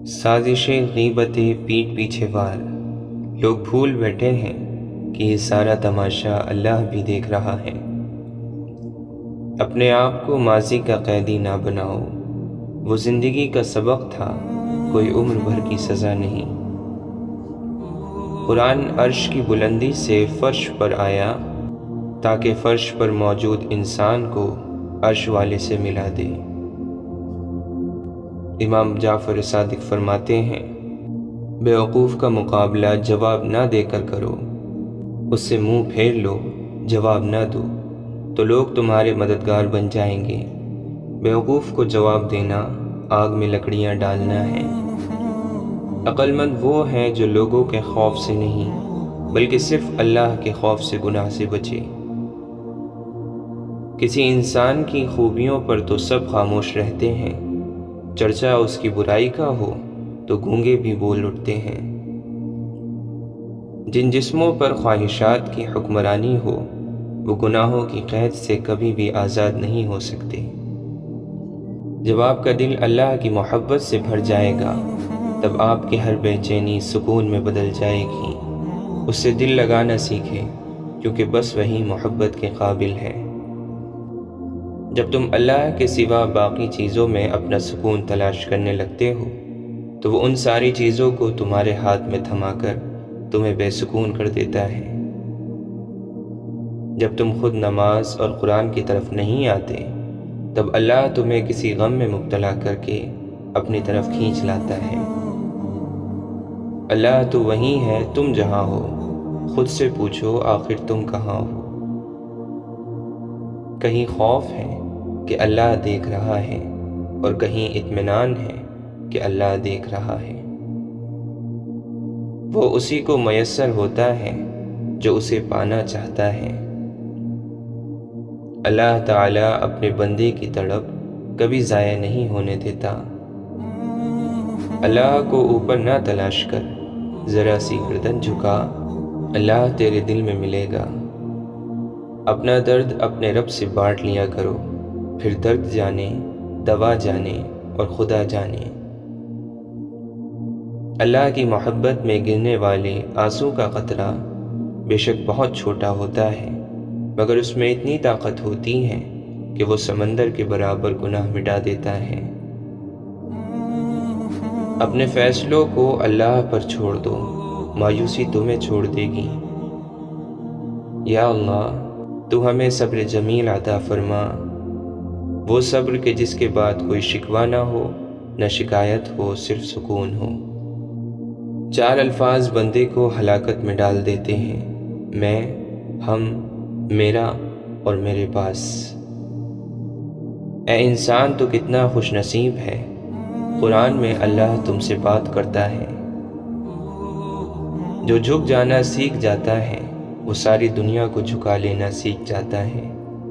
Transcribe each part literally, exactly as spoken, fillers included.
سازشیں غیبتیں پیٹھ پیچھے وار، لوگ بھول بیٹھے ہیں کہ یہ سارا تماشا اللہ بھی دیکھ رہا ہے۔ اپنے آپ کو ماضی کا قیدی نہ بناؤ، وہ زندگی کا سبق تھا، کوئی عمر بھر کی سزا نہیں۔ قرآن عرش کی بلندی سے فرش پر آیا تاکہ فرش پر موجود انسان کو عرش والے سے ملا دے۔ امام جعفر صادق فرماتے ہیں، بیوقوف کا مقابلہ جواب نہ دے کر کرو، اس سے منہ پھیر لو، جواب نہ دو تو لوگ تمہارے مددگار بن جائیں گے۔ بیوقوف کو جواب دینا آگ میں لکڑیاں ڈالنا ہے۔ عقل مند وہ ہیں جو لوگوں کے خوف سے نہیں بلکہ صرف اللہ کے خوف سے گناہ سے بچے۔ کسی انسان کی خوبیوں پر تو سب خاموش رہتے ہیں، چرچا اس کی برائی کا ہو تو گونگے بھی بول اٹھتے ہیں۔ جن جسموں پر خواہشات کی حکمرانی ہو وہ گناہوں کی قید سے کبھی بھی آزاد نہیں ہو سکتے۔ جب آپ کا دل اللہ کی محبت سے بھر جائے گا تب آپ کی ہر بے چینی سکون میں بدل جائے گی۔ اس سے دل لگانا سیکھیں کیونکہ بس وہی محبت کے قابل ہے۔ جب تم اللہ کے سوا باقی چیزوں میں اپنا سکون تلاش کرنے لگتے ہو تو وہ ان ساری چیزوں کو تمہارے ہاتھ میں تھما کر تمہیں بے سکون کر دیتا ہے۔ جب تم خود نماز اور قرآن کی طرف نہیں آتے تب اللہ تمہیں کسی غم میں مبتلا کر کے اپنی طرف کھینچ لاتا ہے۔ اللہ تو وہیں ہے تم جہاں ہو، خود سے پوچھو آخر تم کہاں ہو۔ کہیں خوف ہے کہ اللہ دیکھ رہا ہے اور کہیں اطمینان ہے کہ اللہ دیکھ رہا ہے۔ وہ اسی کو میسر ہوتا ہے جو اسے پانا چاہتا ہے۔ اللہ تعالیٰ اپنے بندے کی تڑپ کبھی ضائع نہیں ہونے دیتا۔ اللہ کو اوپر نہ تلاش کر، ذرا سی گردن جھکا، اللہ تیرے دل میں ملے گا۔ اپنا درد اپنے رب سے بانٹ لیا کرو، پھر درد جانے، دوا جانے اور خدا جانے۔ اللہ کی محبت میں گرنے والے آنسو کا قطرہ بے شک بہت چھوٹا ہوتا ہے مگر اس میں اتنی طاقت ہوتی ہے کہ وہ سمندر کے برابر گناہ مٹا دیتا ہے۔ اپنے فیصلوں کو اللہ پر چھوڑ دو، مایوسی تمہیں چھوڑ دے گی۔ یا اللہ تو ہمیں صبر جمیل عطا فرما، وہ صبر کے جس کے بعد کوئی شکوہ نہ ہو، نہ شکایت ہو، صرف سکون ہو۔ چار الفاظ بندے کو ہلاکت میں ڈال دیتے ہیں، میں، ہم، میرا اور میرے پاس۔ اے انسان تو کتنا خوش نصیب ہے، قرآن میں اللہ تم سے بات کرتا ہے۔ جو جھک جانا سیکھ جاتا ہے وہ ساری دنیا کو جھکا لینا سیکھ جاتا ہے۔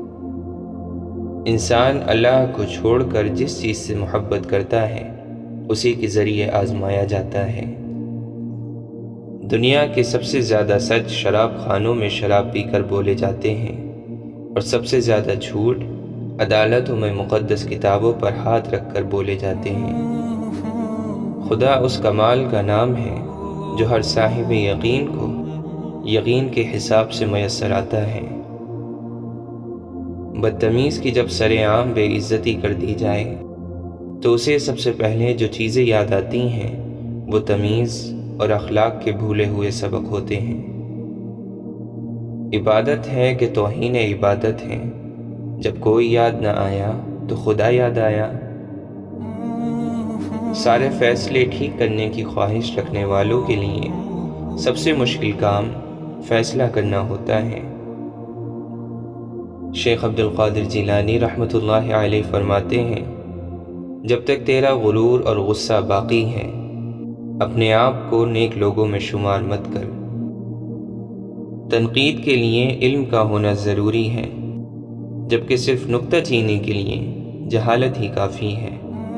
انسان اللہ کو چھوڑ کر جس چیز سے محبت کرتا ہے اسی کے ذریعے آزمایا جاتا ہے۔ دنیا کے سب سے زیادہ سچ شراب خانوں میں شراب پی کر بولے جاتے ہیں اور سب سے زیادہ جھوٹ عدالتوں میں مقدس کتابوں پر ہاتھ رکھ کر بولے جاتے ہیں۔ خدا اس کمال کا نام ہے جو ہر صاحب یقین کو یقین کے حساب سے میسر آتا ہے۔ بدتمیز کی جب سر عام بے عزتی کر دی جائے تو اسے سب سے پہلے جو چیزیں یاد آتی ہیں وہ تمیز اور اخلاق کے بھولے ہوئے سبق ہوتے ہیں۔ عبادت ہے کہ توہین عبادت ہے، جب کوئی یاد نہ آیا تو خدا یاد آیا۔ سارے فیصلے ٹھیک کرنے کی خواہش رکھنے والوں کے لیے سب سے مشکل کام فیصلہ کرنا ہوتا ہے۔ شیخ عبد القادر جیلانی رحمۃ اللہ علیہ فرماتے ہیں، جب تک تیرا غرور اور غصہ باقی ہے اپنے آپ کو نیک لوگوں میں شمار مت کر۔ تنقید کے لیے علم کا ہونا ضروری ہے جبکہ صرف نکتہ چینی کے لیے جہالت ہی کافی ہے۔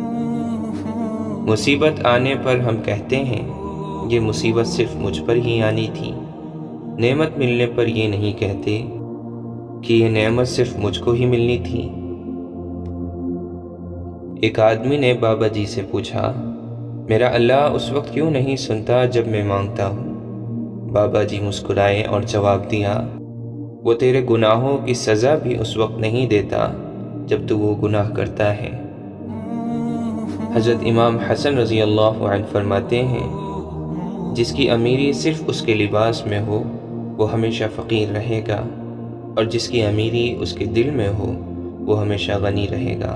مصیبت آنے پر ہم کہتے ہیں یہ مصیبت صرف مجھ پر ہی آنی تھی، نعمت ملنے پر یہ نہیں کہتے کہ یہ نعمت صرف مجھ کو ہی ملنی تھی۔ ایک آدمی نے بابا جی سے پوچھا، میرا اللہ اس وقت کیوں نہیں سنتا جب میں مانگتا ہوں؟ بابا جی مسکرائے اور جواب دیا، وہ تیرے گناہوں کی سزا بھی اس وقت نہیں دیتا جب تو وہ گناہ کرتا ہے۔ حضرت امام حسن رضی اللہ عنہ فرماتے ہیں، جس کی امیری صرف اس کے لباس میں ہو وہ ہمیشہ فقیر رہے گا، اور جس کی امیری اس کے دل میں ہو وہ ہمیشہ غنی رہے گا۔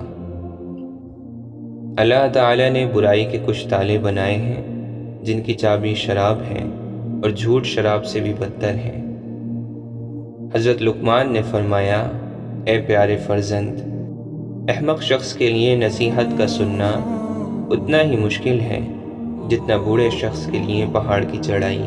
اللہ تعالیٰ نے برائی کے کچھ تالے بنائے ہیں جن کی چابی شراب ہے اور جھوٹ شراب سے بھی بدتر ہے۔ حضرت لقمان نے فرمایا، اے پیارے فرزند، احمق شخص کے لیے نصیحت کا سننا اتنا ہی مشکل ہے جتنا بوڑھے شخص کے لیے پہاڑ کی چڑھائی۔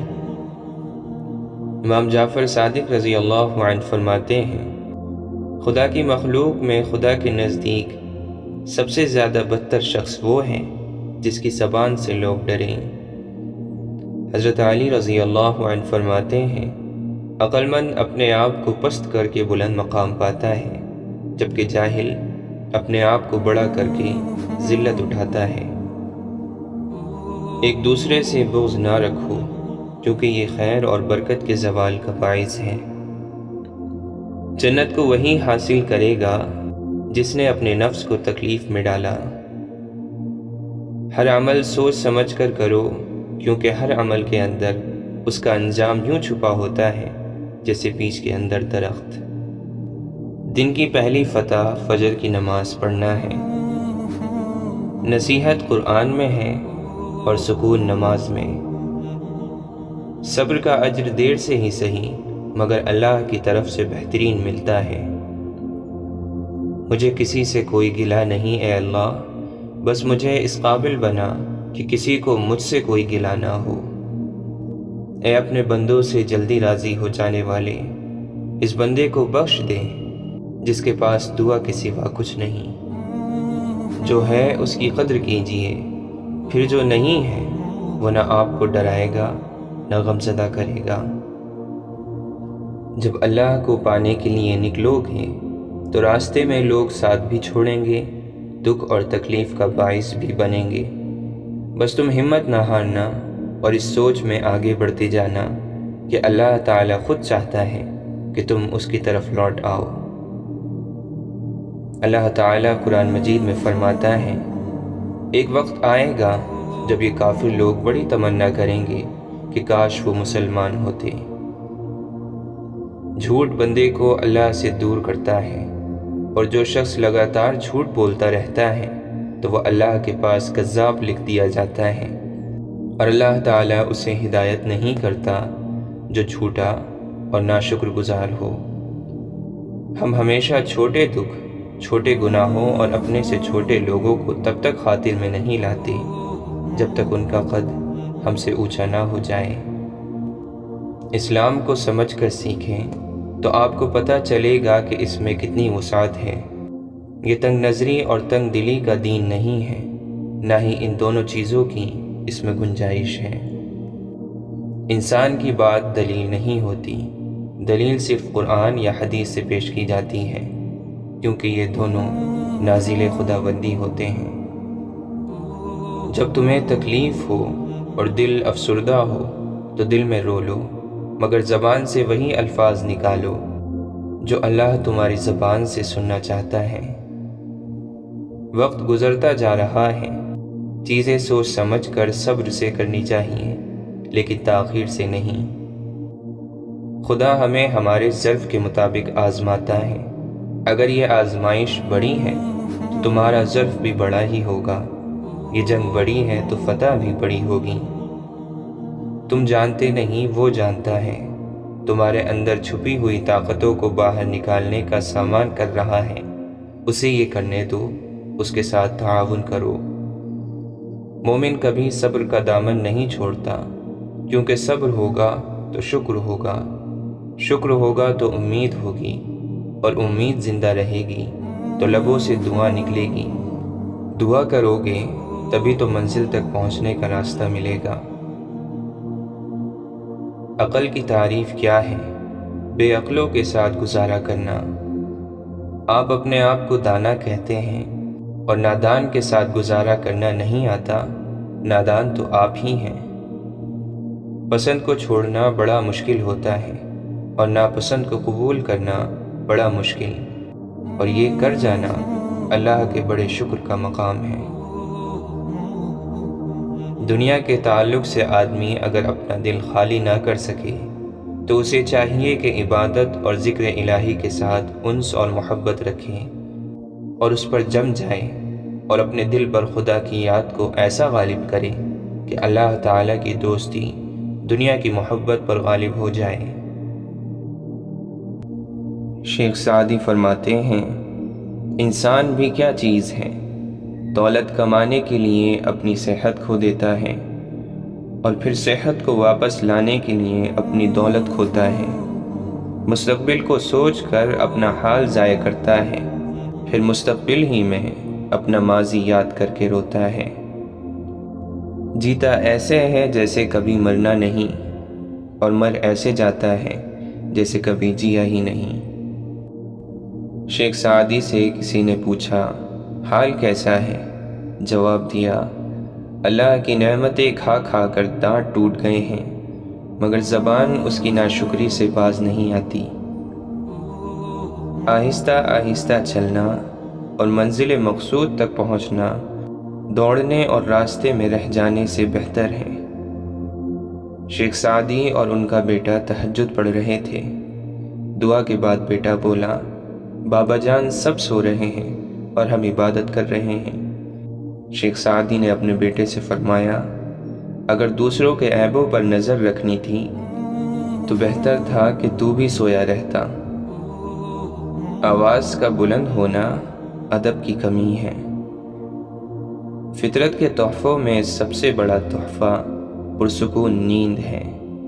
امام جعفر صادق رضی اللہ عنہ فرماتے ہیں، خدا کی مخلوق میں خدا کے نزدیک سب سے زیادہ بدتر شخص وہ ہے جس کی زبان سے لوگ ڈریں۔ حضرت علی رضی اللہ عنہ فرماتے ہیں، عقل مند اپنے آپ کو پست کر کے بلند مقام پاتا ہے، جبکہ جاہل اپنے آپ کو بڑا کر کے ذلت اٹھاتا ہے۔ ایک دوسرے سے بغض نہ رکھو، کیونکہ یہ خیر اور برکت کے زوال کا باعث ہے۔ جنت کو وہی حاصل کرے گا جس نے اپنے نفس کو تکلیف میں ڈالا۔ ہر عمل سوچ سمجھ کر کرو، کیونکہ ہر عمل کے اندر اس کا انجام یوں چھپا ہوتا ہے جیسے بیج کے اندر درخت۔ دن کی پہلی فتح فجر کی نماز پڑھنا ہے۔ نصیحت قرآن میں ہے اور سکون نماز میں۔ صبر کا اجر دیر سے ہی صحیح مگر اللہ کی طرف سے بہترین ملتا ہے۔ مجھے کسی سے کوئی گلہ نہیں اے اللہ، بس مجھے اس قابل بنا کہ کسی کو مجھ سے کوئی گلہ نہ ہو۔ اے اپنے بندوں سے جلدی راضی ہو جانے والے، اس بندے کو بخش دے جس کے پاس دعا کے سوا کچھ نہیں۔ جو ہے اس کی قدر کیجئے، پھر جو نہیں ہے وہ نہ آپ کو ڈرائے گا نہ غمزدہ کرے گا۔ جب اللہ کو پانے کے لیے نکلو گے تو راستے میں لوگ ساتھ بھی چھوڑیں گے، دکھ اور تکلیف کا باعث بھی بنیں گے۔ بس تم ہمت نہ ہارنا اور اس سوچ میں آگے بڑھتے جانا کہ اللہ تعالیٰ خود چاہتا ہے کہ تم اس کی طرف لوٹ آؤ۔ اللہ تعالیٰ قرآن مجید میں فرماتا ہے، ایک وقت آئے گا جب یہ کافر لوگ بڑی تمنا کریں گے کہ کاش وہ مسلمان ہوتے۔ جھوٹ بندے کو اللہ سے دور کرتا ہے، اور جو شخص لگاتار جھوٹ بولتا رہتا ہے تو وہ اللہ کے پاس کذاب لکھ دیا جاتا ہے، اور اللہ تعالیٰ اسے ہدایت نہیں کرتا جو جھوٹا اور ناشکر گزار ہو۔ ہم ہمیشہ چھوٹے دکھ، چھوٹے گناہوں اور اپنے سے چھوٹے لوگوں کو تب تک خاطر میں نہیں لاتے جب تک ان کا قد ہم سے اونچا نہ ہو جائے۔ اسلام کو سمجھ کر سیکھیں تو آپ کو پتہ چلے گا کہ اس میں کتنی وسعت ہے۔ یہ تنگ نظری اور تنگ دلی کا دین نہیں ہے، نہ ہی ان دونوں چیزوں کی اس میں گنجائش ہے۔ انسان کی بات دلیل نہیں ہوتی، دلیل صرف قرآن یا حدیث سے پیش کی جاتی ہے، کیونکہ یہ دونوں نازل خداوندی ہوتے ہیں۔ جب تمہیں تکلیف ہو اور دل افسردہ ہو تو دل میں رو لو، مگر زبان سے وہی الفاظ نکالو جو اللہ تمہاری زبان سے سننا چاہتا ہے۔ وقت گزرتا جا رہا ہے، چیزیں سوچ سمجھ کر صبر سے کرنی چاہیے، لیکن تاخیر سے نہیں۔ خدا ہمیں ہمارے ظرف کے مطابق آزماتا ہے۔ اگر یہ آزمائش بڑی ہے تو تمہارا ظرف بھی بڑا ہی ہوگا، یہ جنگ بڑی ہے تو فتح بھی بڑی ہوگی۔ تم جانتے نہیں وہ جانتا ہے، تمہارے اندر چھپی ہوئی طاقتوں کو باہر نکالنے کا سامان کر رہا ہے، اسے یہ کرنے دو، اس کے ساتھ تعاون کرو۔ مومن کبھی صبر کا دامن نہیں چھوڑتا، کیونکہ صبر ہوگا تو شکر ہوگا، شکر ہوگا تو امید ہوگی، اور امید زندہ رہے گی تو لبوں سے دعا نکلے گی۔ دعا کرو گے تبھی تو منزل تک پہنچنے کا راستہ ملے گا۔ عقل کی تعریف کیا ہے؟ بے عقلوں کے ساتھ گزارا کرنا۔ آپ اپنے آپ کو دانا کہتے ہیں اور نادان کے ساتھ گزارا کرنا نہیں آتا، نادان تو آپ ہی ہیں۔ پسند کو چھوڑنا بڑا مشکل ہوتا ہے اور ناپسند کو قبول کرنا بڑا مشکل، اور یہ کر جانا اللہ کے بڑے شکر کا مقام ہے۔ دنیا کے تعلق سے آدمی اگر اپنا دل خالی نہ کر سکے تو اسے چاہیے کہ عبادت اور ذکر الہی کے ساتھ انس اور محبت رکھے اور اس پر جم جائے، اور اپنے دل پر خدا کی یاد کو ایسا غالب کرے کہ اللہ تعالیٰ کی دوستی دنیا کی محبت پر غالب ہو جائے۔ شیخ سعدی فرماتے ہیں، انسان بھی کیا چیز ہے، دولت کمانے کے لیے اپنی صحت کھو دیتا ہے اور پھر صحت کو واپس لانے کے لیے اپنی دولت کھوتا ہے، مستقبل کو سوچ کر اپنا حال ضائع کرتا ہے، پھر مستقبل ہی میں اپنا ماضی یاد کر کے روتا ہے۔ جیتا ایسے ہے جیسے کبھی مرنا نہیں، اور مر ایسے جاتا ہے جیسے کبھی جیا ہی نہیں۔ شیخ سعدی سے کسی نے پوچھا، حال کیسا ہے؟ جواب دیا، اللہ کی نعمتیں کھا کھا کر دانت ٹوٹ گئے ہیں، مگر زبان اس کی ناشکری سے باز نہیں آتی۔ آہستہ آہستہ چلنا اور منزل مقصود تک پہنچنا دوڑنے اور راستے میں رہ جانے سے بہتر ہے۔ شیخ سعدی اور ان کا بیٹا تہجد پڑھ رہے تھے۔ دعا کے بعد بیٹا بولا، بابا جان سب سو رہے ہیں اور ہم عبادت کر رہے ہیں۔ شیخ سعدی نے اپنے بیٹے سے فرمایا، اگر دوسروں کے عیبوں پر نظر رکھنی تھی تو بہتر تھا کہ تو بھی سویا رہتا۔ آواز کا بلند ہونا ادب کی کمی ہے۔ فطرت کے تحفوں میں سب سے بڑا تحفہ پرسکون نیند ہے۔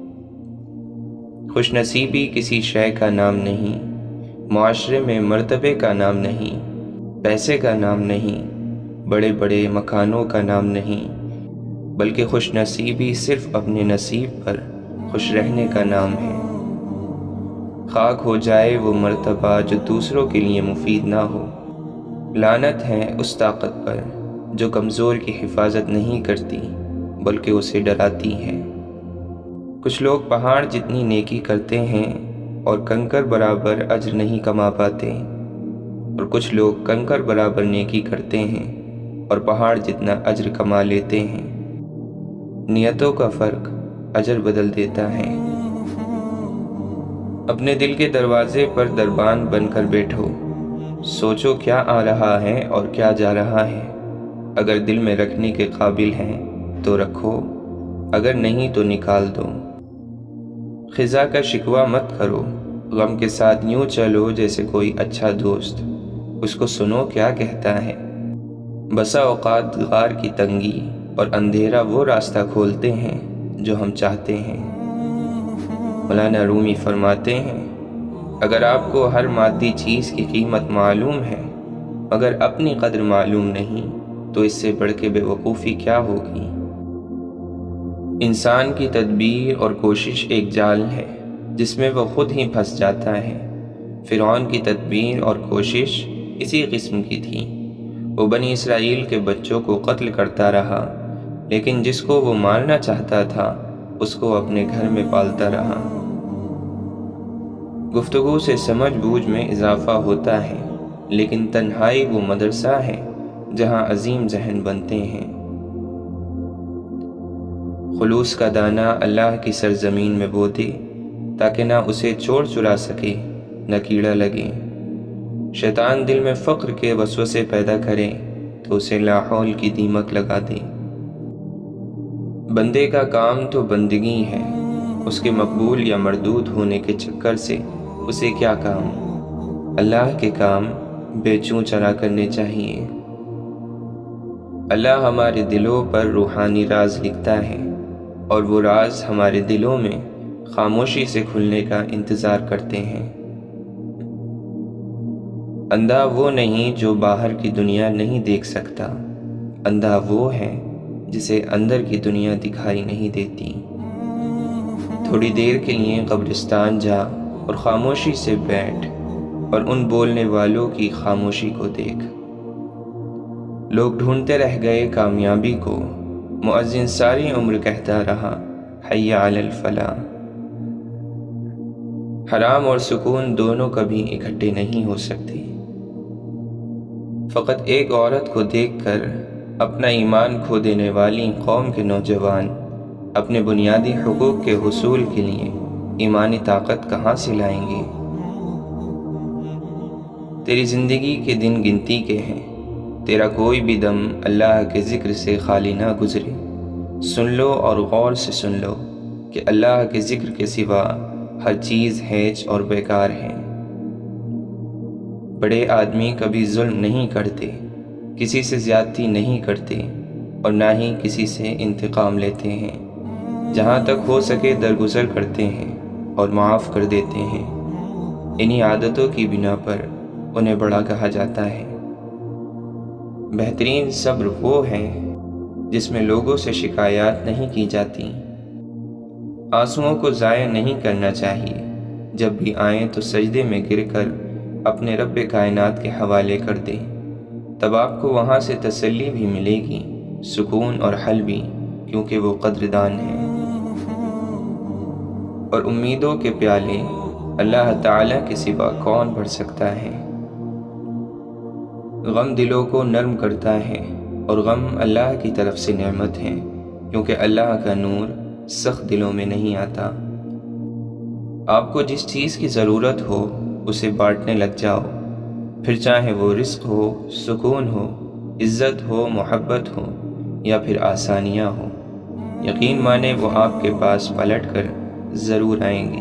خوش نصیبی کسی شے کا نام نہیں، معاشرے میں مرتبے کا نام نہیں، پیسے کا نام نہیں، بڑے بڑے مکانوں کا نام نہیں، بلکہ خوش نصیبی صرف اپنے نصیب پر خوش رہنے کا نام ہے۔ خاک ہو جائے وہ مرتبہ جو دوسروں کے لیے مفید نہ ہو۔ لعنت ہے اس طاقت پر جو کمزور کی حفاظت نہیں کرتی بلکہ اسے ڈراتی ہے۔ کچھ لوگ پہاڑ جتنی نیکی کرتے ہیں اور کنکر برابر اجر نہیں کما پاتے، اور کچھ لوگ کنکر برابر نیکی کرتے ہیں اور پہاڑ جتنا اجر کما لیتے ہیں۔ نیتوں کا فرق اجر بدل دیتا ہے۔ اپنے دل کے دروازے پر دربان بن کر بیٹھو، سوچو کیا آ رہا ہے اور کیا جا رہا ہے۔ اگر دل میں رکھنے کے قابل ہیں تو رکھو، اگر نہیں تو نکال دو۔ خزاں کا شکوہ مت کرو، غم کے ساتھ یوں چلو جیسے کوئی اچھا دوست، اس کو سنو کیا کہتا ہے۔ بسا اوقات غار کی تنگی اور اندھیرا وہ راستہ کھولتے ہیں جو ہم چاہتے ہیں۔ مولانا رومی فرماتے ہیں، اگر آپ کو ہر مادی چیز کی قیمت معلوم ہے مگر اپنی قدر معلوم نہیں تو اس سے بڑھ کے بے وقوفی کیا ہوگی۔ انسان کی تدبیر اور کوشش ایک جال ہے جس میں وہ خود ہی پھنس جاتا ہے۔ فرعون کی تدبیر اور کوشش اسی قسم کی تھی۔ وہ بنی اسرائیل کے بچوں کو قتل کرتا رہا، لیکن جس کو وہ مارنا چاہتا تھا اس کو اپنے گھر میں پالتا رہا۔ گفتگو سے سمجھ بوجھ میں اضافہ ہوتا ہے، لیکن تنہائی وہ مدرسہ ہے جہاں عظیم ذہن بنتے ہیں۔ خلوص کا دانہ اللہ کی سرزمین میں بو دے تاکہ نہ اسے چور چرا سکے نہ کیڑا لگے۔ شیطان دل میں فقر کے وسوسے پیدا کرے تو اسے لاحول کی دیمک لگا دے۔ بندے کا کام تو بندگی ہے، اس کے مقبول یا مردود ہونے کے چکر سے اسے کیا کام۔ اللہ کے کام بے چوں چرا کرنے چاہیے۔ اللہ ہمارے دلوں پر روحانی راز لکھتا ہے اور وہ راز ہمارے دلوں میں خاموشی سے کھلنے کا انتظار کرتے ہیں۔ اندھا وہ نہیں جو باہر کی دنیا نہیں دیکھ سکتا، اندھا وہ ہے جسے اندر کی دنیا دکھائی نہیں دیتی۔ تھوڑی دیر کے لیے قبرستان جا اور خاموشی سے بیٹھ اور ان بولنے والوں کی خاموشی کو دیکھ۔ لوگ ڈھونڈتے رہ گئے کامیابی کو، مؤذن ساری عمر کہتا رہا حی علی الفلاح۔ حرام اور سکون دونوں کبھی اکٹھے نہیں ہو سکتے۔ فقط ایک عورت کو دیکھ کر اپنا ایمان کھو دینے والی قوم کے نوجوان اپنے بنیادی حقوق کے حصول کے لیے ایمانی طاقت کہاں سے لائیں گے؟ تیری زندگی کے دن گنتی کے ہیں، تیرا کوئی بھی دم اللہ کے ذکر سے خالی نہ گزرے۔ سن لو اور غور سے سن لو کہ اللہ کے ذکر کے سوا ہر چیز ہیچ اور بیکار ہے۔ بڑے آدمی کبھی ظلم نہیں کرتے، کسی سے زیادتی نہیں کرتے اور نہ ہی کسی سے انتقام لیتے ہیں۔ جہاں تک ہو سکے درگزر کرتے ہیں اور معاف کر دیتے ہیں۔ انہی عادتوں کی بنا پر انہیں بڑا کہا جاتا ہے۔ بہترین صبر وہ ہے جس میں لوگوں سے شکایات نہیں کی جاتی۔ آنسوؤں کو ضائع نہیں کرنا چاہیے، جب بھی آئیں تو سجدے میں گر کر اپنے رب کائنات کے حوالے کر دیں، تب آپ کو وہاں سے تسلی بھی ملے گی، سکون اور حل بھی، کیونکہ وہ قدردان ہے۔ اور امیدوں کے پیالے اللہ تعالیٰ کے سوا کون بھر سکتا ہے؟ غم دلوں کو نرم کرتا ہے، اور غم اللہ کی طرف سے نعمت ہے، کیونکہ اللہ کا نور سخت دلوں میں نہیں آتا۔ آپ کو جس چیز کی ضرورت ہو اسے بانٹنے لگ جاؤ، پھر چاہے وہ رزق ہو، سکون ہو، عزت ہو، محبت ہو یا پھر آسانیاں ہو، یقین مانے وہ آپ کے پاس پلٹ کر ضرور آئیں گے۔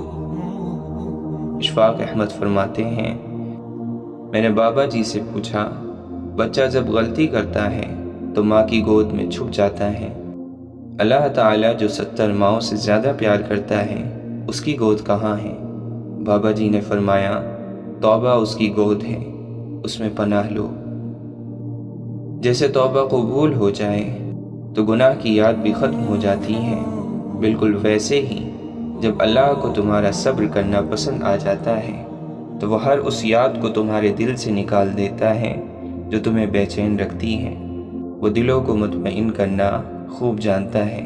اشفاق احمد فرماتے ہیں، میں نے بابا جی سے پوچھا، بچہ جب غلطی کرتا ہے تو ماں کی گود میں چھپ جاتا ہے، اللہ تعالیٰ جو ستر ماؤں سے زیادہ پیار کرتا ہے اس کی گود کہاں ہے؟ بابا جی نے فرمایا، توبہ اس کی گود ہے، اس میں پناہ لو۔ جیسے توبہ قبول ہو جائے تو گناہ کی یاد بھی ختم ہو جاتی ہے، بالکل ویسے ہی جب اللہ کو تمہارا صبر کرنا پسند آ جاتا ہے تو وہ ہر اس یاد کو تمہارے دل سے نکال دیتا ہے جو تمہیں بے چین رکھتی ہے۔ وہ دلوں کو مطمئن کرنا خوب جانتا ہے۔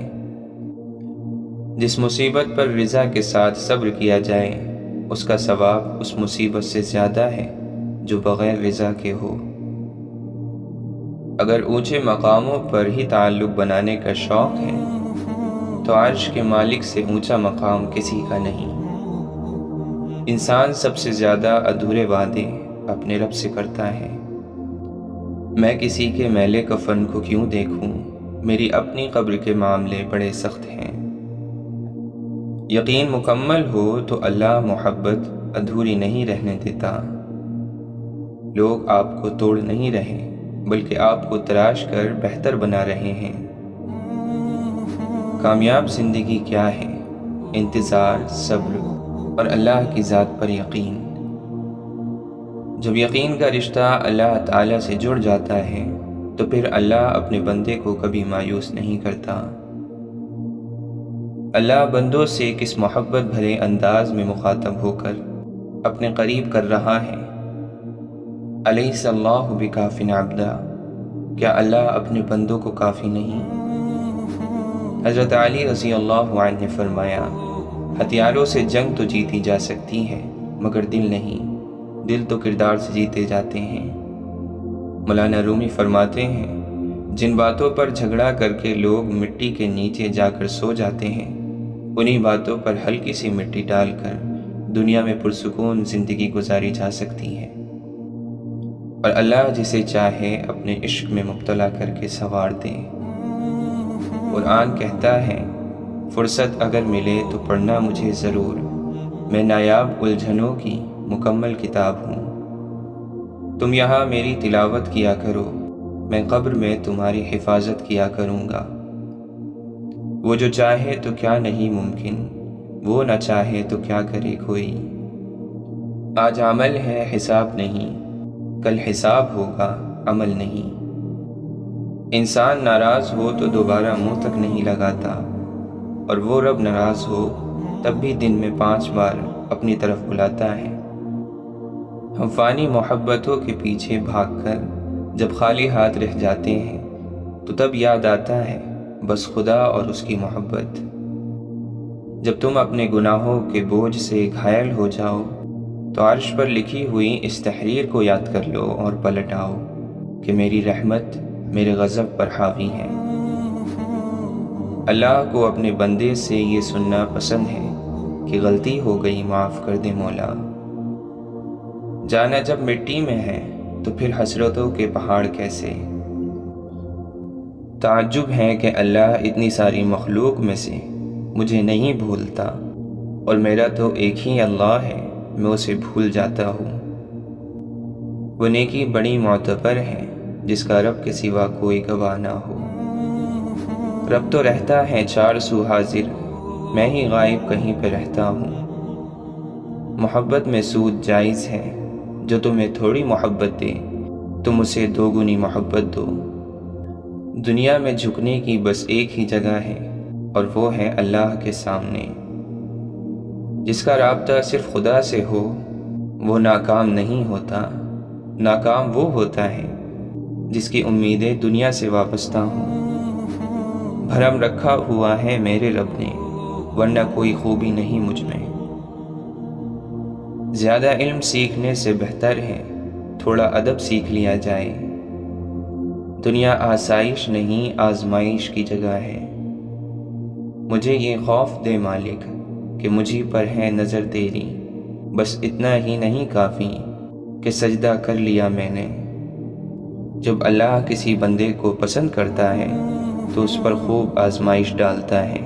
جس مصیبت پر رضا کے ساتھ صبر کیا جائے اس کا ثواب اس مصیبت سے زیادہ ہے جو بغیر رضا کے ہو۔ اگر اونچے مقاموں پر ہی تعلق بنانے کا شوق ہے تو عرش کے مالک سے اونچا مقام کسی کا نہیں۔ انسان سب سے زیادہ ادھورے وعدے اپنے رب سے کرتا ہے۔ میں کسی کے میلے کفن کو کیوں دیکھوں، میری اپنی قبر کے معاملے بڑے سخت ہیں۔ یقین مکمل ہو تو اللہ محبت ادھوری نہیں رہنے دیتا۔ لوگ آپ کو توڑ نہیں رہے بلکہ آپ کو تراش کر بہتر بنا رہے ہیں۔ کامیاب زندگی کیا ہے؟ انتظار، صبر اور اللہ کی ذات پر یقین۔ جب یقین کا رشتہ اللہ تعالیٰ سے جڑ جاتا ہے تو پھر اللہ اپنے بندے کو کبھی مایوس نہیں کرتا۔ اللہ بندوں سے کس محبت بھرے انداز میں مخاطب ہو کر اپنے قریب کر رہا ہے۔ الیس اللہ بکاف عبدا، کیا اللہ اپنے بندوں کو کافی نہیں؟ حضرت علی رضی اللہ عنہ نے فرمایا، ہتھیاروں سے جنگ تو جیتی جا سکتی ہے مگر دل نہیں، دل تو کردار سے جیتے جاتے ہیں۔ مولانا رومی فرماتے ہیں، جن باتوں پر جھگڑا کر کے لوگ مٹی کے نیچے جا کر سو جاتے ہیں، انہی باتوں پر ہلکی سی مٹی ڈال کر دنیا میں پرسکون زندگی گزاری جا سکتی ہے۔ اور اللہ جسے چاہے اپنے عشق میں مبتلا کر کے سنوار دے۔ قرآن کہتا ہے، فرصت اگر ملے تو پڑھنا مجھے ضرور، میں نایاب الجھنوں کی مکمل کتاب ہوں۔ تم یہاں میری تلاوت کیا کرو، میں قبر میں تمہاری حفاظت کیا کروں گا۔ وہ جو چاہے تو کیا نہیں ممکن، وہ نہ چاہے تو کیا کرے کوئی۔ آج عمل ہے حساب نہیں، کل حساب ہوگا عمل نہیں۔ انسان ناراض ہو تو دوبارہ منہ تک نہیں لگاتا، اور وہ رب ناراض ہو تب بھی دن میں پانچ بار اپنی طرف بلاتا ہے۔ ہم فانی محبتوں کے پیچھے بھاگ کر جب خالی ہاتھ رہ جاتے ہیں تو تب یاد آتا ہے بس خدا اور اس کی محبت۔ جب تم اپنے گناہوں کے بوجھ سے گھائل ہو جاؤ تو عرش پر لکھی ہوئی اس تحریر کو یاد کر لو اور پلٹ آؤ کہ میری رحمت میرے غضب پر حاوی ہے۔ اللہ کو اپنے بندے سے یہ سننا پسند ہے کہ غلطی ہو گئی معاف کر دے مولا۔ جانا جب مٹی میں ہے تو پھر حسرتوں کے پہاڑ کیسے۔ تعجب ہے کہ اللہ اتنی ساری مخلوق میں سے مجھے نہیں بھولتا، اور میرا تو ایک ہی اللہ ہے، میں اسے بھول جاتا ہوں۔ وہ نیکی بڑی معتبر ہے جس کا رب کے سوا کوئی گواہ نہ ہو۔ رب تو رہتا ہے چار سو حاضر، میں ہی غائب کہیں پہ رہتا ہوں۔ محبت میں سود جائز ہے، جو تمہیں تھوڑی محبت دے تم اسے دو گنی محبت دو۔ دنیا میں جھکنے کی بس ایک ہی جگہ ہے اور وہ ہے اللہ کے سامنے۔ جس کا رابطہ صرف خدا سے ہو وہ ناکام نہیں ہوتا، ناکام وہ ہوتا ہے جس کی امیدیں دنیا سے وابستہ ہوں۔ بھرم رکھا ہوا ہے میرے رب نے، ورنہ کوئی خوبی نہیں مجھ میں۔ زیادہ علم سیکھنے سے بہتر ہے تھوڑا ادب سیکھ لیا جائے۔ دنیا آسائش نہیں آزمائش کی جگہ ہے۔ مجھے یہ خوف دے مالک کہ مجھے پر ہے نظر تیری، بس اتنا ہی نہیں کافی کہ سجدہ کر لیا میں نے۔ جب اللہ کسی بندے کو پسند کرتا ہے تو اس پر خوب آزمائش ڈالتا ہے۔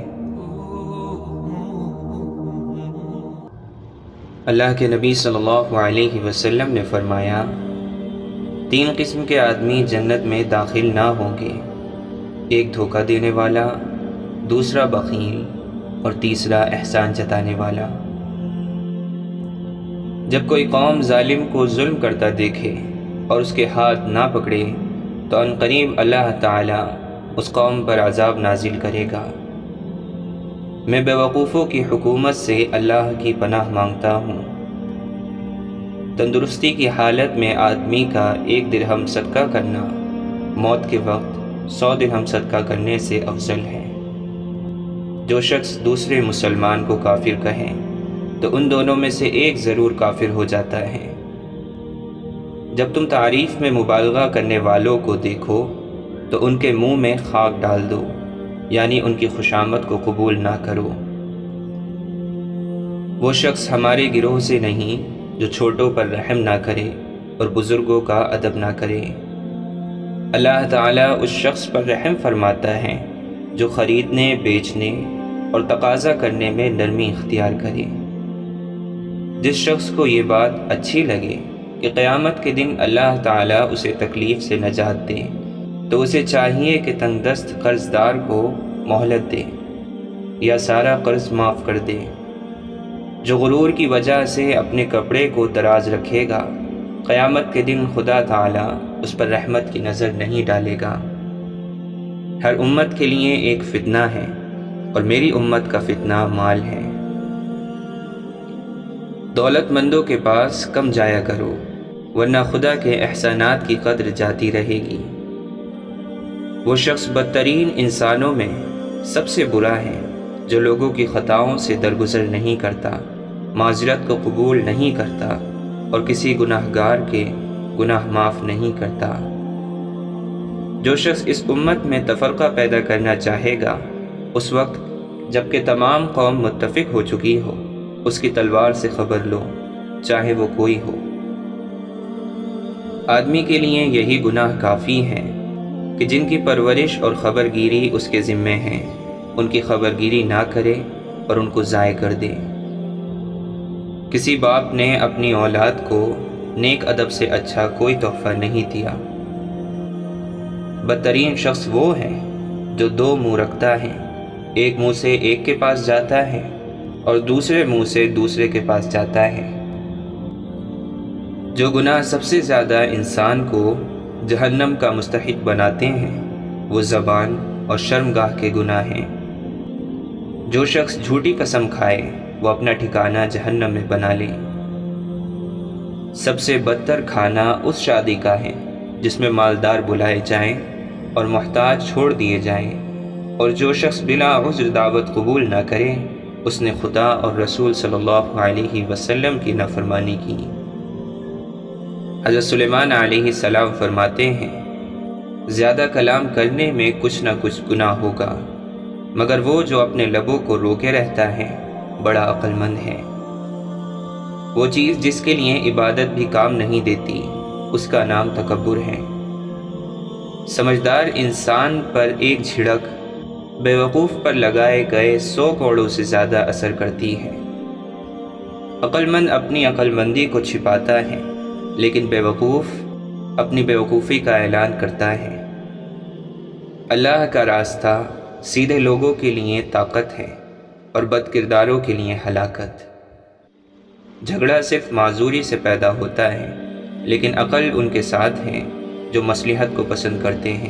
اللہ کے نبی صلی اللہ علیہ وسلم نے فرمایا، تین قسم کے آدمی جنت میں داخل نہ ہوں گے، ایک دھوکہ دینے والا، دوسرا بخیل اور تیسرا احسان جتانے والا۔ جب کوئی قوم ظالم کو ظلم کرتا دیکھے اور اس کے ہاتھ نہ پکڑے تو عنقریب اللہ تعالی اس قوم پر عذاب نازل کرے گا۔ میں بے وقوفوں کی حکومت سے اللہ کی پناہ مانگتا ہوں۔ تندرستی کی حالت میں آدمی کا ایک درہم صدقہ کرنا موت کے وقت سو درہم صدقہ کرنے سے افضل ہے۔ جو شخص دوسرے مسلمان کو کافر کہیں تو ان دونوں میں سے ایک ضرور کافر ہو جاتا ہے۔ جب تم تعریف میں مبالغہ کرنے والوں کو دیکھو تو ان کے منہ میں خاک ڈال دو، یعنی ان کی خوشامد کو قبول نہ کرو۔ وہ شخص ہمارے گروہ سے نہیں جو چھوٹوں پر رحم نہ کرے اور بزرگوں کا ادب نہ کرے۔ اللہ تعالیٰ اس شخص پر رحم فرماتا ہے جو خریدنے، بیچنے اور تقاضا کرنے میں نرمی اختیار کرے۔ جس شخص کو یہ بات اچھی لگے کہ قیامت کے دن اللہ تعالیٰ اسے تکلیف سے نجات دے تو اسے چاہیے کہ تنگ دست قرض دار کو مہلت دے یا سارا قرض معاف کر دے۔ جو غرور کی وجہ سے اپنے کپڑے کو دراز رکھے گا، قیامت کے دن خدا تعالیٰ اس پر رحمت کی نظر نہیں ڈالے گا۔ ہر امت کے لیے ایک فتنہ ہے اور میری امت کا فتنہ مال ہے۔ دولت مندوں کے پاس کم جایا کرو، ورنہ خدا کے احسانات کی قدر جاتی رہے گی۔ وہ شخص بدترین انسانوں میں سب سے برا ہے جو لوگوں کی خطاؤں سے درگزر نہیں کرتا، معذرت کو قبول نہیں کرتا اور کسی گناہ گار کے گناہ معاف نہیں کرتا۔ جو شخص اس امت میں تفرقہ پیدا کرنا چاہے گا، اس وقت جب کہ تمام قوم متفق ہو چکی ہو، اس کی تلوار سے خبر لو، چاہے وہ کوئی ہو۔ آدمی کے لیے یہی گناہ کافی ہے کہ جن کی پرورش اور خبرگیری اس کے ذمے ہیں، ان کی خبرگیری نہ کرے اور ان کو ضائع کر دے۔ کسی باپ نے اپنی اولاد کو نیک ادب سے اچھا کوئی تحفہ نہیں دیا۔ بدترین شخص وہ ہے جو دو منہ رکھتا ہے، ایک منہ سے ایک کے پاس جاتا ہے اور دوسرے منہ سے دوسرے کے پاس جاتا ہے۔ جو گناہ سب سے زیادہ انسان کو جہنم کا مستحق بناتے ہیں وہ زبان اور شرمگاہ کے گناہ ہیں۔ جو شخص جھوٹی قسم کھائے وہ اپنا ٹھکانہ جہنم میں بنا لے۔ سب سے بدتر کھانا اس شادی کا ہے جس میں مالدار بلائے جائیں اور محتاج چھوڑ دیے جائیں۔ اور جو شخص بلا عذر دعوت قبول نہ کرے اس نے خدا اور رسول صلی اللہ علیہ وسلم کی نافرمانی کی۔ حضرت سلیمان علیہ السلام فرماتے ہیں، زیادہ کلام کرنے میں کچھ نہ کچھ گناہ ہوگا، مگر وہ جو اپنے لبوں کو روکے رہتا ہے بڑا عقل مند ہے۔ وہ چیز جس کے لیے عبادت بھی کام نہیں دیتی اس کا نام تکبر ہے۔ سمجھدار انسان پر ایک جھڑک بیوقوف پر لگائے گئے سو کوڑوں سے زیادہ اثر کرتی ہے۔ عقل مند اپنی عقل مندی کو چھپاتا ہے، لیکن بیوقوف اپنی بیوقوفی کا اعلان کرتا ہے۔ اللہ کا راستہ سیدھے لوگوں کے لیے طاقت ہے اور بد کرداروں کے لیے ہلاکت۔ جھگڑا صرف معذوری سے پیدا ہوتا ہے، لیکن عقل ان کے ساتھ ہے جو مصلحت کو پسند کرتے ہیں۔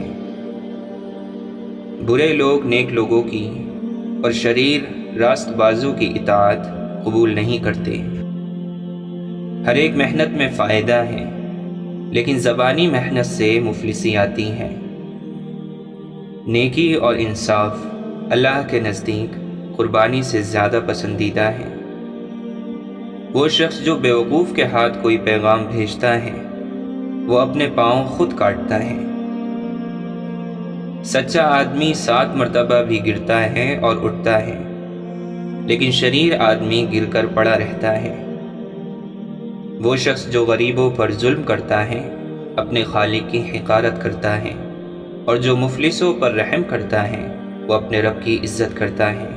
برے لوگ نیک لوگوں کی اور شریر راست بازو کی اطاعت قبول نہیں کرتے۔ ہر ایک محنت میں فائدہ ہے، لیکن زبانی محنت سے مفلسی آتی ہے۔ نیکی اور انصاف اللہ کے نزدیک قربانی سے زیادہ پسندیدہ ہے۔ وہ شخص جو بیوقوف کے ہاتھ کوئی پیغام بھیجتا ہے وہ اپنے پاؤں خود کاٹتا ہے۔ سچا آدمی سات مرتبہ بھی گرتا ہے اور اٹھتا ہے، لیکن شریر آدمی گر کر پڑا رہتا ہے۔ وہ شخص جو غریبوں پر ظلم کرتا ہے اپنے خالق کی حقارت کرتا ہے، اور جو مفلسوں پر رحم کرتا ہے وہ اپنے رب کی عزت کرتا ہے۔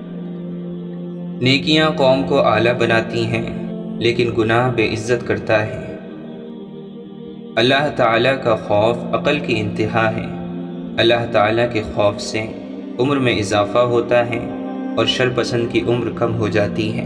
نیکیاں قوم کو اعلیٰ بناتی ہیں، لیکن گناہ بے عزت کرتا ہے۔ اللہ تعالیٰ کا خوف عقل کی انتہا ہے۔ اللہ تعالیٰ کے خوف سے عمر میں اضافہ ہوتا ہے اور شر پسند کی عمر کم ہو جاتی ہے۔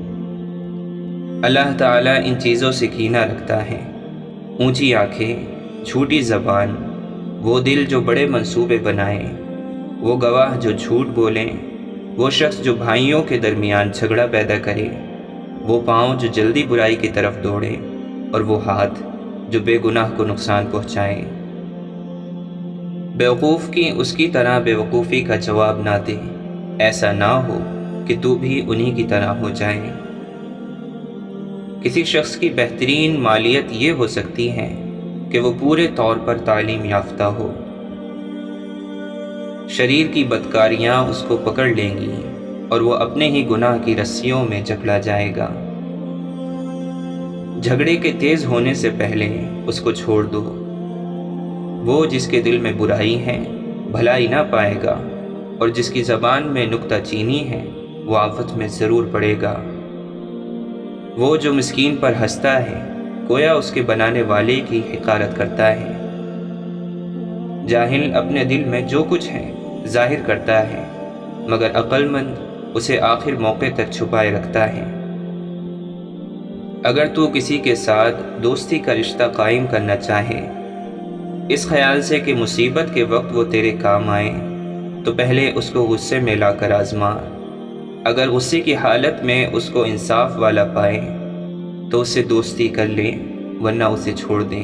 اللہ تعالیٰ ان چیزوں سے کینہ رکھتا ہے، اونچی آنکھیں، جھوٹی زبان، وہ دل جو بڑے منصوبے بنائیں، وہ گواہ جو جھوٹ بولیں، وہ شخص جو بھائیوں کے درمیان جھگڑا پیدا کرے، وہ پاؤں جو جلدی برائی کی طرف دوڑے، اور وہ ہاتھ جو بے گناہ کو نقصان پہنچائے۔ بیوقوف کی اس کی طرح بیوقوفی کا جواب نہ دے، ایسا نہ ہو کہ تو بھی انہی کی طرح ہو جائے۔ کسی شخص کی بہترین مالیت یہ ہو سکتی ہے کہ وہ پورے طور پر تعلیم یافتہ ہو۔ شریر کی بدکاریاں اس کو پکڑ لیں گی اور وہ اپنے ہی گناہ کی رسیوں میں جکڑا جائے گا۔ جھگڑے کے تیز ہونے سے پہلے اس کو چھوڑ دو۔ وہ جس کے دل میں برائی ہے بھلائی نہ پائے گا، اور جس کی زبان میں نکتہ چینی ہے وہ آفت میں ضرور پڑے گا۔ وہ جو مسکین پر ہنستا ہے گویا اس کے بنانے والے کی حقارت کرتا ہے۔ جاہل اپنے دل میں جو کچھ ہے ظاہر کرتا ہے، مگر عقل مند اسے آخر موقع تک چھپائے رکھتا ہے۔ اگر تو کسی کے ساتھ دوستی کا رشتہ قائم کرنا چاہے اس خیال سے کہ مصیبت کے وقت وہ تیرے کام آئے، تو پہلے اس کو غصے میں لا کر آزما۔ اگر غصے کی حالت میں اس کو انصاف والا پائے تو اس سے دوستی کر لے، ورنہ اسے چھوڑ دیں۔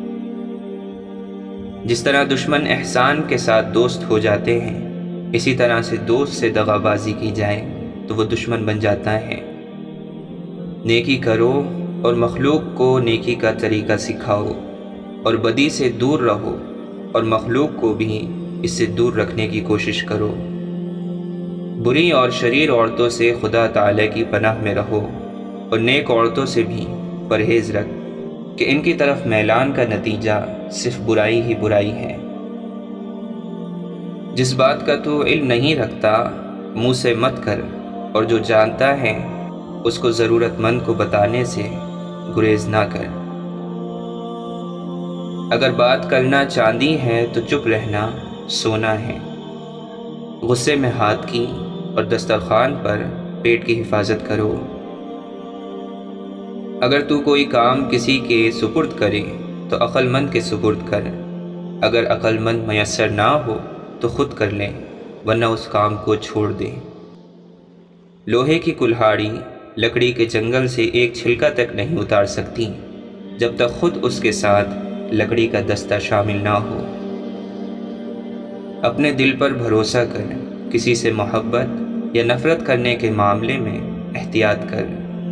جس طرح دشمن احسان کے ساتھ دوست ہو جاتے ہیں، اسی طرح سے دوست سے دغا بازی کی جائے تو وہ دشمن بن جاتا ہے۔ نیکی کرو اور مخلوق کو نیکی کا طریقہ سکھاؤ، اور بدی سے دور رہو اور مخلوق کو بھی اس سے دور رکھنے کی کوشش کرو۔ بری اور شریر عورتوں سے خدا تعالی کی پناہ میں رہو، اور نیک عورتوں سے بھی پرہیز رکھ کہ ان کی طرف میلان کا نتیجہ صرف برائی ہی برائی ہے۔ جس بات کا تو علم نہیں رکھتا منہ سے مت کر، اور جو جانتا ہے اس کو ضرورت مند کو بتانے سے گریز نہ کر۔ اگر بات کرنا چاندی ہے تو چپ رہنا سونا ہے۔ غصے میں ہاتھ کی اور دسترخوان پر پیٹ کی حفاظت کرو۔ اگر تو کوئی کام کسی کے سپرد کرے تو عقل مند کے سپرد کر۔ اگر عقل مند میسر نہ ہو تو خود کر لے، ورنہ اس کام کو چھوڑ دے۔ لوہے کی کلہاڑی لکڑی کے جنگل سے ایک چھلکا تک نہیں اتار سکتی جب تک خود اس کے ساتھ لکڑی کا دستہ شامل نہ ہو۔ اپنے دل پر بھروسہ کر کسی سے محبت یا نفرت کرنے کے معاملے میں احتیاط کر۔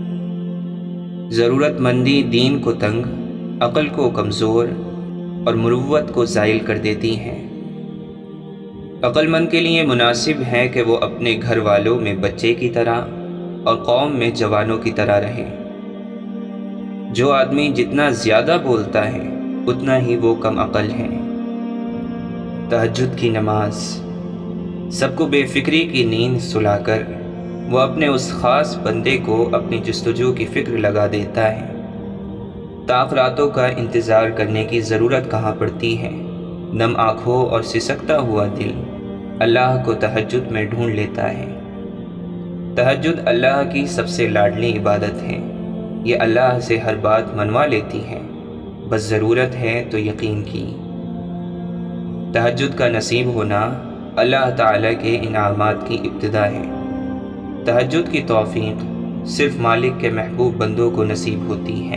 ضرورت مندی دین کو تنگ، عقل کو کمزور اور مروت کو زائل کر دیتی ہیں۔ عقل مند کے لیے مناسب ہے کہ وہ اپنے گھر والوں میں بچے کی طرح اور قوم میں جوانوں کی طرح رہے۔ جو آدمی جتنا زیادہ بولتا ہے اتنا ہی وہ کم عقل ہے۔ تہجد کی نماز سب کو بے فکری کی نیند سلا کر وہ اپنے اس خاص بندے کو اپنی جستجو کی فکر لگا دیتا ہے۔ طاق راتوں کا انتظار کرنے کی ضرورت کہاں پڑتی ہے۔ نم آنکھوں اور سسکتا ہوا دل اللہ کو تہجد میں ڈھونڈ لیتا ہے۔ تہجد اللہ کی سب سے لاڈلی عبادت ہے۔ یہ اللہ سے ہر بات منوا لیتی ہے، بس ضرورت ہے تو یقین کی۔ تہجد کا نصیب ہونا اللہ تعالیٰ کے انعامات کی ابتدا ہے۔ تہجد کی توفیق صرف مالک کے محبوب بندوں کو نصیب ہوتی ہے۔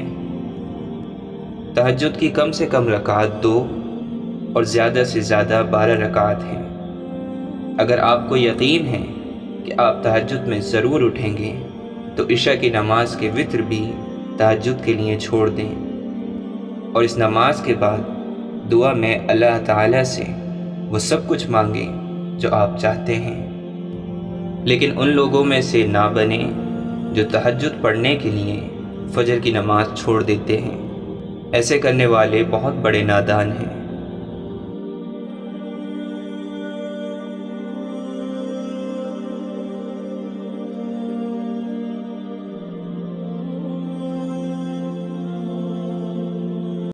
تہجد کی کم سے کم رکعت دو اور زیادہ سے زیادہ بارہ رکعت ہیں۔ اگر آپ کو یقین ہے کہ آپ تہجد میں ضرور اٹھیں گے تو عشاء کی نماز کے وتر بھی تہجد کے لیے چھوڑ دیں، اور اس نماز کے بعد دعا میں اللہ تعالیٰ سے وہ سب کچھ مانگیں جو آپ چاہتے ہیں۔ لیکن ان لوگوں میں سے نہ بنیں جو تہجد پڑھنے کے لیے فجر کی نماز چھوڑ دیتے ہیں۔ ایسے کرنے والے بہت بڑے نادان ہیں۔